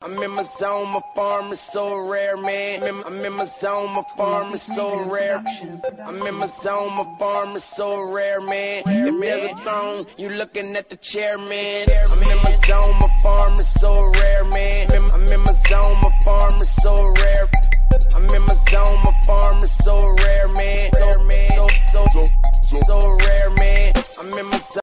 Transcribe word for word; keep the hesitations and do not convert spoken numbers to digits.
I'm in my zone, my farm is so rare, man. I'm in, I'm in my zone, my farm is so rare. I'm in my zone, my farm is so rare, man. If there's a throne, you looking at the chairman. I'm in my zone, my farm is so rare, man. I'm in my zone, my farm is so rare. I'm in my zone, my farm is so rare.